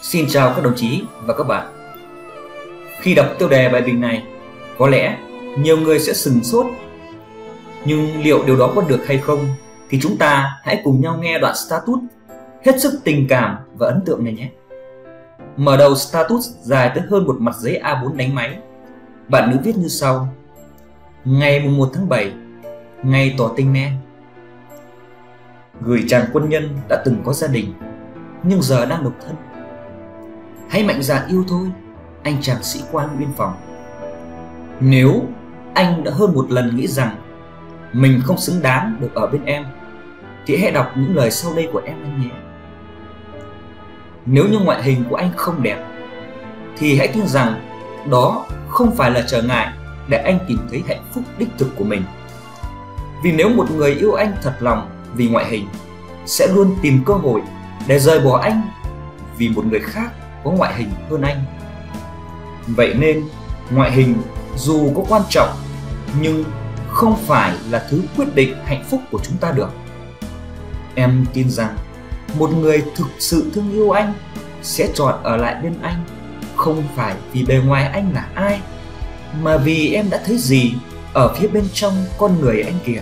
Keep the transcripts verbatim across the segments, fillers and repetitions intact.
Xin chào các đồng chí và các bạn. Khi đọc tiêu đề bài bình này, có lẽ nhiều người sẽ sửng sốt. Nhưng liệu điều đó có được hay không thì chúng ta hãy cùng nhau nghe đoạn status hết sức tình cảm và ấn tượng này nhé. Mở đầu status dài tới hơn một mặt giấy A bốn đánh máy. Bạn nữ viết như sau: Ngày mùng một tháng bảy, ngày tỏ tình me. Gửi chàng quân nhân đã từng có gia đình nhưng giờ đang độc thân. Hãy mạnh dạn yêu thôi, anh chàng sĩ quan biên phòng. Nếu anh đã hơn một lần nghĩ rằng mình không xứng đáng được ở bên em thì hãy đọc những lời sau đây của em anh nhé. Nếu như ngoại hình của anh không đẹp thì hãy tin rằng đó không phải là trở ngại để anh tìm thấy hạnh phúc đích thực của mình. Vì nếu một người yêu anh thật lòng vì ngoại hình sẽ luôn tìm cơ hội để rời bỏ anh vì một người khác có ngoại hình hơn anh. Vậy nên ngoại hình dù có quan trọng nhưng không phải là thứ quyết định hạnh phúc của chúng ta được. Em tin rằng một người thực sự thương yêu anh sẽ chọn ở lại bên anh, không phải vì bề ngoài anh là ai, mà vì em đã thấy gì ở phía bên trong con người anh kìa.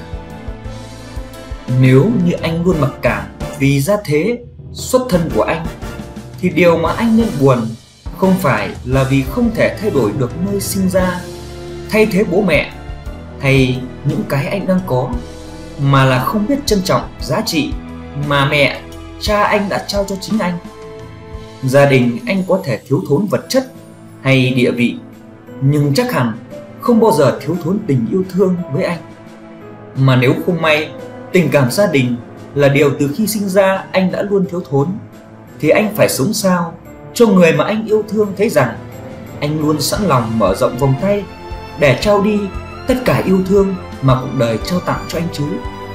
Nếu như anh luôn mặc cảm vì gia thế, xuất thân của anh, thì điều mà anh nên buồn không phải là vì không thể thay đổi được nơi sinh ra, thay thế bố mẹ hay những cái anh đang có, mà là không biết trân trọng giá trị mà mẹ, cha anh đã trao cho chính anh. Gia đình anh có thể thiếu thốn vật chất hay địa vị, nhưng chắc hẳn không bao giờ thiếu thốn tình yêu thương với anh. Mà nếu không may tình cảm gia đình là điều từ khi sinh ra anh đã luôn thiếu thốn, thì anh phải sống sao cho người mà anh yêu thương thấy rằng anh luôn sẵn lòng mở rộng vòng tay để trao đi tất cả yêu thương mà cuộc đời trao tặng cho anh chứ.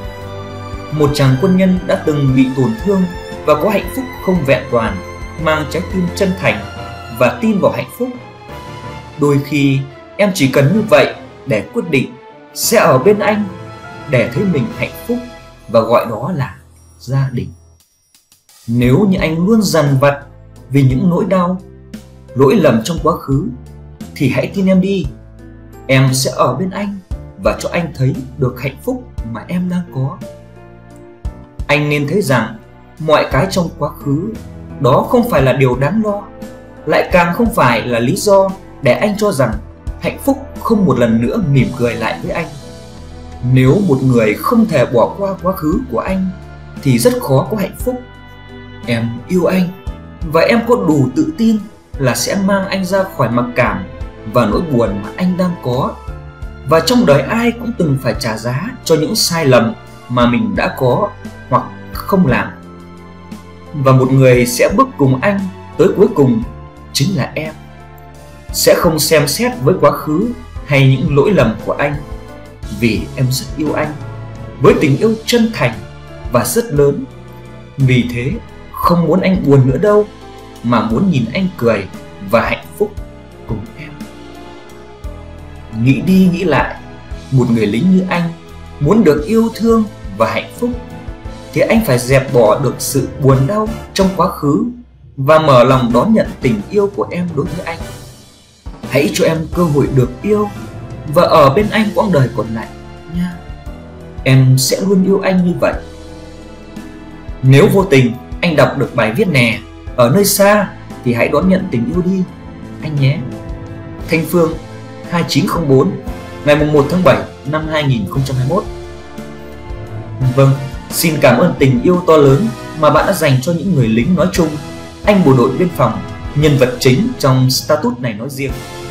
Một chàng quân nhân đã từng bị tổn thương và có hạnh phúc không vẹn toàn, mang trái tim chân thành và tin vào hạnh phúc. Đôi khi em chỉ cần như vậy để quyết định sẽ ở bên anh, để thấy mình hạnh phúc và gọi đó là gia đình. Nếu như anh luôn dằn vặt vì những nỗi đau, lỗi lầm trong quá khứ, thì hãy tin em đi, em sẽ ở bên anh và cho anh thấy được hạnh phúc mà em đang có. Anh nên thấy rằng mọi cái trong quá khứ đó không phải là điều đáng lo, lại càng không phải là lý do để anh cho rằng hạnh phúc không một lần nữa mỉm cười lại với anh. Nếu một người không thể bỏ qua quá khứ của anh thì rất khó có hạnh phúc. Em yêu anh và em có đủ tự tin là sẽ mang anh ra khỏi mặc cảm và nỗi buồn mà anh đang có. Và trong đời ai cũng từng phải trả giá cho những sai lầm mà mình đã có hoặc không làm. Và một người sẽ bước cùng anh tới cuối cùng chính là em. Sẽ không xem xét với quá khứ hay những lỗi lầm của anh, vì em rất yêu anh với tình yêu chân thành và rất lớn. Vì thế không muốn anh buồn nữa đâu, mà muốn nhìn anh cười và hạnh phúc cùng em. Nghĩ đi nghĩ lại, một người lính như anh muốn được yêu thương và hạnh phúc thì anh phải dẹp bỏ được sự buồn đau trong quá khứ và mở lòng đón nhận tình yêu của em đối với anh. Hãy cho em cơ hội được yêu và ở bên anh quãng đời còn lại nha. Em sẽ luôn yêu anh như vậy. Nếu vô tình anh đọc được bài viết nè ở nơi xa thì hãy đón nhận tình yêu đi anh nhé. Thanh Phương, hai chín không bốn, ngày mùng một tháng bảy năm hai nghìn không trăm hai mươi mốt. Vâng, xin cảm ơn tình yêu to lớn mà bạn đã dành cho những người lính nói chung, anh bộ đội biên phòng, nhân vật chính trong status này nói riêng.